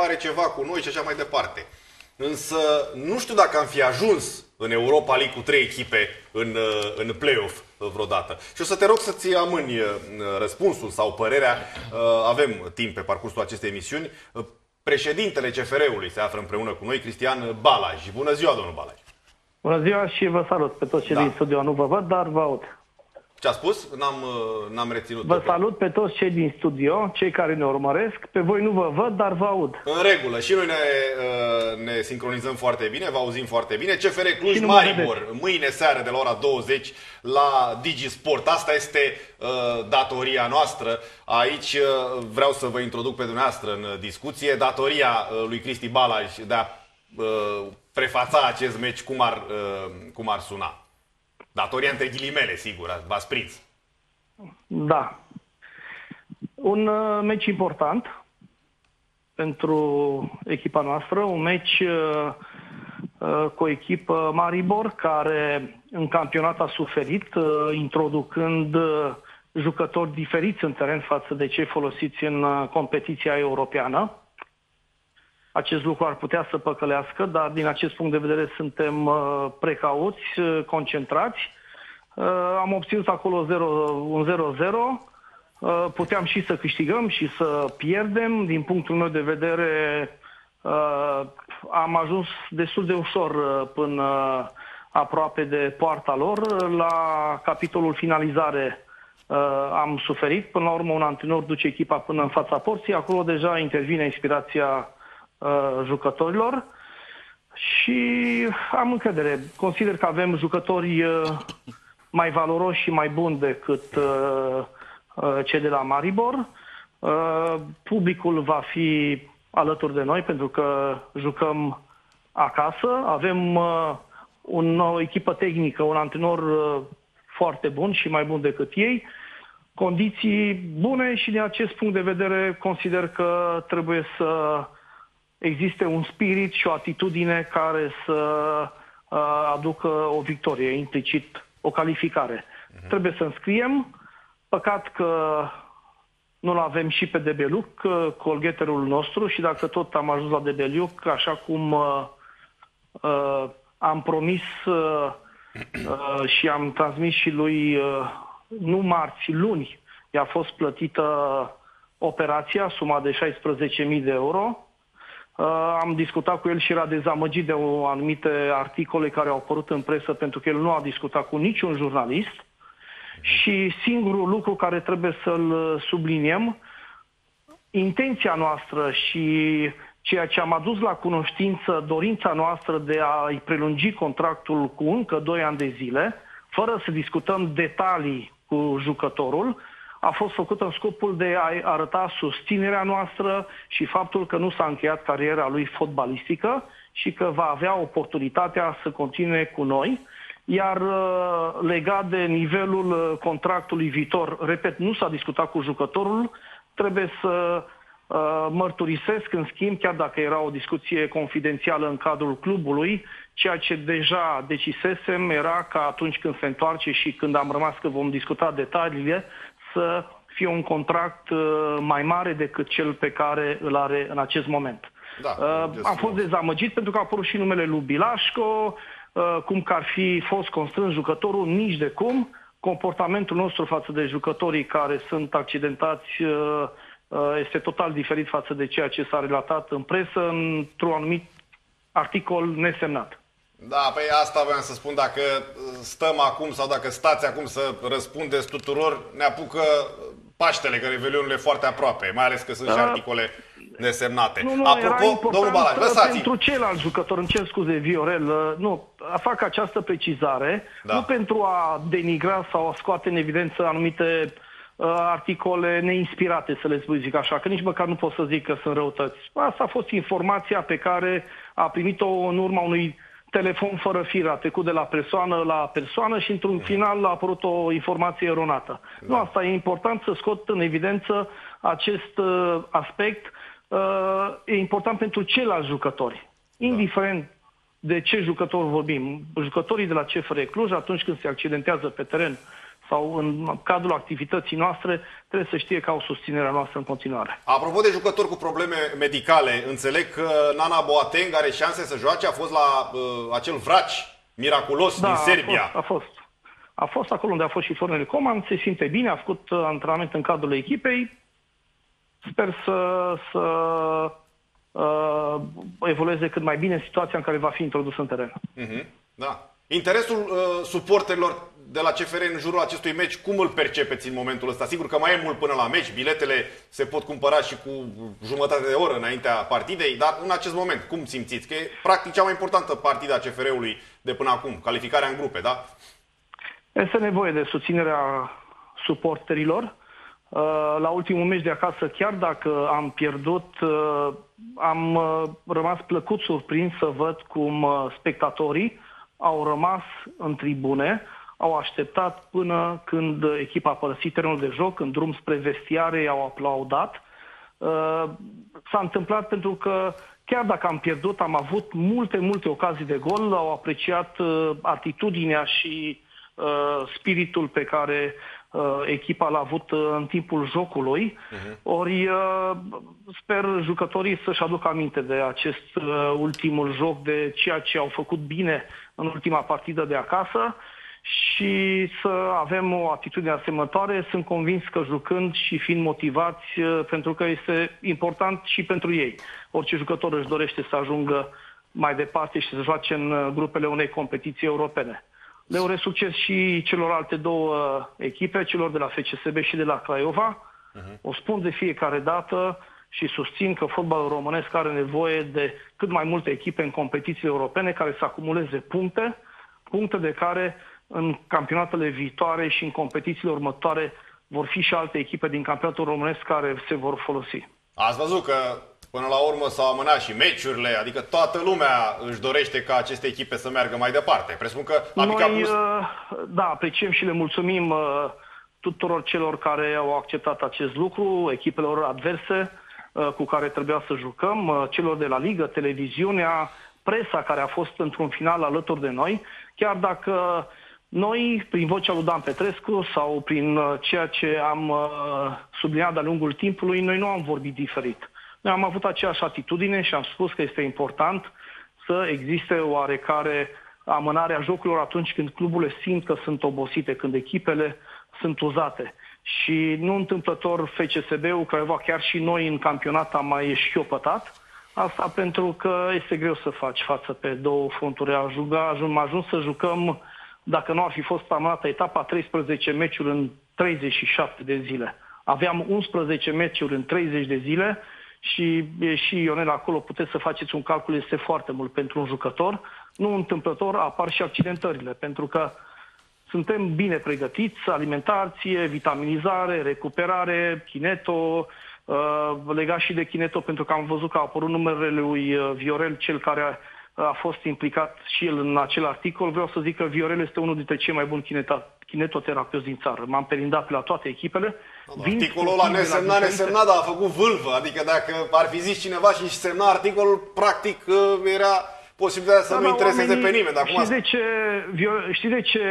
are ceva cu noi și așa mai departe. Însă nu știu dacă am fi ajuns în Europa League cu 3 echipe în play-off vreodată. Și o să te rog să-ți amâni răspunsul sau părerea. Avem timp pe parcursul acestei emisiuni. Președintele CFR-ului se află împreună cu noi, Cristian Balaj. Bună ziua, domnul Balaj! Bună ziua și vă salut pe toți cei din studio. Nu vă văd, dar vă aud. Ce a spus? N-am reținut. Vă salut pe toți cei din studio, cei care ne urmăresc. Pe voi nu vă văd, dar vă aud. În regulă. Și noi ne sincronizăm foarte bine, vă auzim foarte bine. CFR Cluj-Maribor, mâine seară de la ora 20 la DigiSport. Asta este datoria noastră. Aici vreau să vă introduc pe dumneavoastră în discuție. Datoria lui Cristi Balaj de a prefața acest meci cum ar suna. Datoria între ghilimele, sigur, v-ați prins. Da. Un meci important pentru echipa noastră, un meci cu o echipă Maribor care în campionat a suferit, introducând jucători diferiți în teren față de cei folosiți în competiția europeană. Acest lucru ar putea să păcălească, dar din acest punct de vedere suntem precauți, concentrați. Am obținut acolo un 0-0. Puteam și să câștigăm și să pierdem. Din punctul meu de vedere am ajuns destul de ușor până aproape de poarta lor. La capitolul finalizare am suferit. Până la urmă un antrenor duce echipa până în fața porții. Acolo deja intervine inspirația jucătorilor și am încredere. Consider că avem jucători mai valoroși și mai buni decât cei de la Maribor. Publicul va fi alături de noi pentru că jucăm acasă. Avem o echipă tehnică, un antrenor foarte bun și mai bun decât ei. Condiții bune și din acest punct de vedere consider că trebuie să existe un spirit și o atitudine care să aducă o victorie, implicit o calificare. Trebuie să înscriem. Păcat că nu-l avem și pe Debeliuc, golgheterul nostru, și dacă tot am ajuns la Debeliuc, așa cum am promis și am transmis și lui, nu marți, luni, i-a fost plătită operația, suma de 16.000 de euro. Am discutat cu el și era dezamăgit de anumite articole care au apărut în presă pentru că el nu a discutat cu niciun jurnalist și singurul lucru care trebuie să-l subliniem, intenția noastră și ceea ce am adus la cunoștință, dorința noastră de a-i prelungi contractul cu încă 2 ani de zile, fără să discutăm detalii cu jucătorul, a fost făcută în scopul de a arăta susținerea noastră și faptul că nu s-a încheiat cariera lui fotbalistică și că va avea oportunitatea să continue cu noi. Iar legat de nivelul contractului viitor, repet, nu s-a discutat cu jucătorul, trebuie să mărturisesc, în schimb, chiar dacă era o discuție confidențială în cadrul clubului, ceea ce deja decisesem era ca atunci când se întoarce și când am rămas că vom discuta detaliile, să fie un contract mai mare decât cel pe care îl are în acest moment. Da, am fost dezamăgit pentru că a apărut și numele lui Bilașco, cum că ar fi fost constrâns jucătorul, nici de cum. Comportamentul nostru față de jucătorii care sunt accidentați este total diferit față de ceea ce s-a relatat în presă într-un anumit articol nesemnat. Da, păi asta voiam să spun, dacă stăm acum sau dacă stați acum să răspundeți tuturor, ne apucă Paștele, că Revelionul e foarte aproape, mai ales că sunt și articole nesemnate. Nu, apropo, domnul Balaj, lăsați-i. Pentru celălalt jucător, îmi cer scuze, Viorel, fac această precizare, nu pentru a denigra sau a scoate în evidență anumite articole neinspirate, să le zic așa, că nici măcar nu pot să zic că sunt răutăți. Asta a fost informația pe care a primit-o în urma unui telefon fără fir, a trecut de la persoană la persoană și într-un final a apărut o informație eronată. Da. Nu, asta e important să scot în evidență acest aspect. E important pentru ceilalți jucători. Indiferent de ce jucători vorbim. Jucătorii de la CFR Cluj, atunci când se accidentează pe teren sau în cadrul activității noastre trebuie să știe că au susținerea noastră în continuare. Apropo de jucători cu probleme medicale, înțeleg că Nana Boateng are șanse să joace, a fost la acel vraci miraculos din Serbia. A fost acolo unde a fost și Florin Coman, se simte bine, a făcut antrenament în cadrul echipei. Sper să evolueze cât mai bine situația în care va fi introdus în teren. Da. Interesul suporterilor de la CFR în jurul acestui meci, cum îl percepeți în momentul ăsta? Sigur că mai e mult până la meci, biletele se pot cumpăra și cu jumătate de oră înaintea partidei, dar în acest moment, cum simțiți? Că e practic cea mai importantă partidă a CFR-ului de până acum, calificarea în grupe, da? Este nevoie de susținerea suporterilor. La ultimul meci de acasă, chiar dacă am pierdut, am rămas plăcut surprins să văd cum spectatorii au rămas în tribune, au așteptat până când echipa a părăsit terenul de joc, în drum spre vestiare, au aplaudat. S-a întâmplat pentru că chiar dacă am pierdut, am avut multe ocazii de gol, au apreciat atitudinea și spiritul pe care echipa l-a avut în timpul jocului. Ori sper jucătorii să-și aducă aminte de acest ultimul joc, de ceea ce au făcut bine în ultima partidă de acasă și să avem o atitudine asemănătoare. Sunt convins că jucând și fiind motivați, pentru că este important și pentru ei. Orice jucător își dorește să ajungă mai departe și să joace în grupele unei competiții europene. Le urez succes și celorlalte două echipe, celor de la FCSB și de la Craiova. O spun de fiecare dată și susțin că fotbalul românesc are nevoie de cât mai multe echipe în competițiile europene care să acumuleze puncte de care în campionatele viitoare și în competițiile următoare vor fi și alte echipe din campionatul românesc care se vor folosi. Ați văzut că până la urmă s-au amânat și meciurile, adică toată lumea își dorește ca aceste echipe să meargă mai departe. Presupun că Noi, da, apreciem și le mulțumim tuturor celor care au acceptat acest lucru, echipelor adverse cu care trebuia să jucăm, celor de la Ligă, televiziunea, presa care a fost într-un final alături de noi, chiar dacă noi, prin vocea lui Dan Petrescu sau prin ceea ce am subliniat de-a lungul timpului, noi nu am vorbit diferit. Noi am avut aceeași atitudine și am spus că este important să existe oarecare amânare a jocurilor atunci când cluburile simt că sunt obosite, când echipele sunt uzate. Și nu întâmplător FCSB-ul, Craiova, chiar și noi în campionat am mai șchiopătat. Asta pentru că este greu să faci față pe două fronturi. Am ajuns să jucăm, dacă nu ar fi fost amânată etapa, 13 meciuri în 37 de zile. Aveam 11 meciuri în 30 de zile și Ionel, acolo puteți să faceți un calcul, este foarte mult pentru un jucător. Nu întâmplător apar și accidentările, pentru că suntem bine pregătiți, alimentație, vitaminizare, recuperare, kineto, legat și de kineto, pentru că am văzut că a apărut numerele lui Viorel, cel care a fost implicat și el în acel articol. Vreau să zic că Viorel este unul dintre cei mai buni kinetoterapeuți din țară. M-am perindat pe la toate echipele. Articolul ăla nesemnat, dar a făcut vâlvă. Adică dacă ar fi zis cineva și semna articolul, practic era posibilitatea să nu intereseze pe nimeni. Dar știi de ce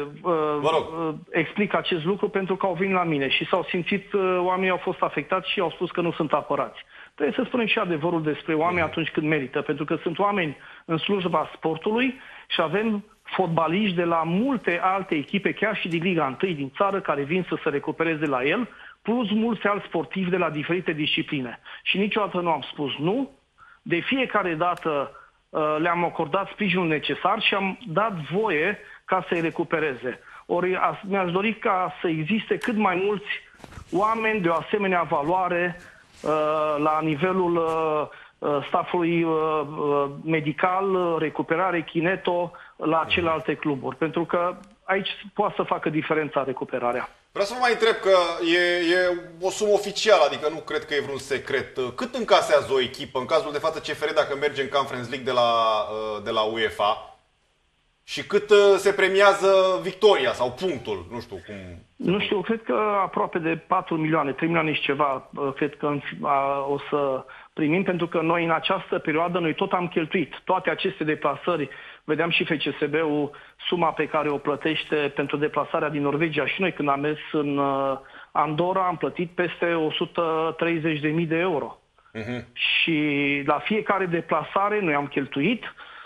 explic acest lucru? Pentru că au venit la mine și s-au simțit, oamenii au fost afectați și au spus că nu sunt apărați. Trebuie să spunem și adevărul despre oameni atunci când merită, pentru că sunt oameni în slujba sportului și avem fotbaliști de la multe alte echipe, chiar și din Liga 1 din țară, care vin să se recupereze la el, plus mulți alți sportivi de la diferite discipline. Și niciodată nu am spus nu. De fiecare dată le-am acordat sprijinul necesar și am dat voie ca să-i recupereze. Ori mi-aș dori ca să existe cât mai mulți oameni de o asemenea valoare la nivelul staffului medical, recuperare, kineto, la celelalte cluburi. Pentru că aici poate să facă diferența recuperarea. Vreau să vă mai întreb că e o sumă oficială, adică nu cred că e vreun secret. Cât încasează o echipă, în cazul de față CFR, dacă merge în Conference League de la UEFA? Și cât se premiază victoria sau punctul? Nu știu cum... Nu știu, cred că aproape de 4 milioane, 3 milioane și ceva, cred că o să primim, pentru că noi în această perioadă, noi tot am cheltuit. Toate aceste deplasări, vedeam și FCSB-ul, suma pe care o plătește pentru deplasarea din Norvegia și noi când am mers în Andorra am plătit peste 130.000 de euro. Și la fiecare deplasare noi am cheltuit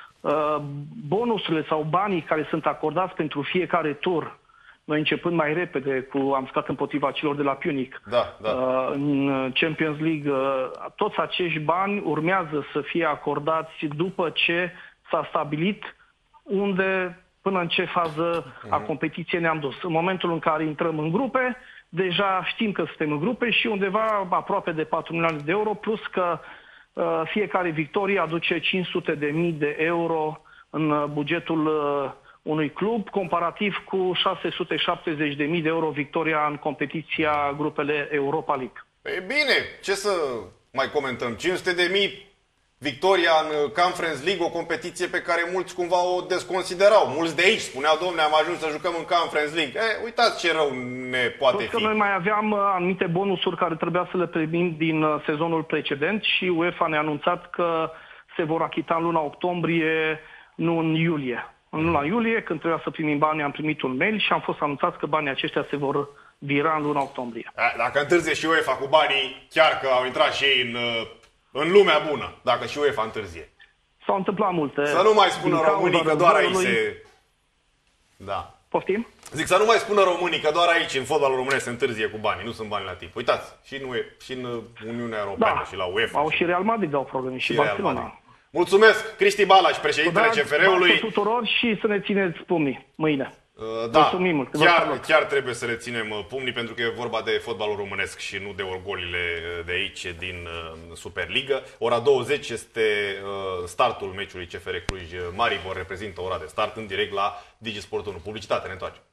bonusurile sau banii care sunt acordați pentru fiecare tur. Noi începând mai repede, am scat împotriva celor de la Punic, în Champions League, toți acești bani urmează să fie acordați după ce s-a stabilit unde, până în ce fază a competiției ne-am dus. În momentul în care intrăm în grupe, deja știm că suntem în grupe și undeva aproape de 4 milioane de euro, plus că fiecare victorie aduce 500.000 de euro în bugetul unui club, comparativ cu 670.000 de euro victoria în competiția grupele Europa League. E bine, ce să mai comentăm? 500.000 victoria în Conference League, o competiție pe care mulți cumva o desconsiderau. Mulți de aici spuneau, domne, am ajuns să jucăm în Conference League. Uitați ce rău ne poate fi. Noi mai aveam anumite bonusuri care trebuia să le primim din sezonul precedent și UEFA ne-a anunțat că se vor achita în luna octombrie, nu în iulie. În luna iulie, când trebuia să primim banii, am primit un mail și am fost anunțați că banii aceștia se vor vira în luna octombrie. Dacă întârzie și UEFA cu banii, chiar că au intrat și ei în lumea bună, dacă și UEFA întârzie. S-au întâmplat multe. Să nu mai spună românii că doar aici se... Da. Poftim? Zic, să nu mai spună românii că doar aici, în fotbalul românesc, se întârzie cu banii. Nu sunt bani la timp. Uitați, și în Uniunea Europeană, și la UEFA. Au și Real Madrid au probleme și Barcelona. Mulțumesc, Cristi Balaș, președintele CFR-ului. Tuturor și să ne țineți pumnii mâine. Da, chiar trebuie să reținem pumnii, pentru că e vorba de fotbalul românesc și nu de orgolile de aici, din Superliga. Ora 20 este startul meciului CFR Cluj-Maribor, reprezintă ora de start în direct la Digisport 1. Publicitate, ne întoarcem.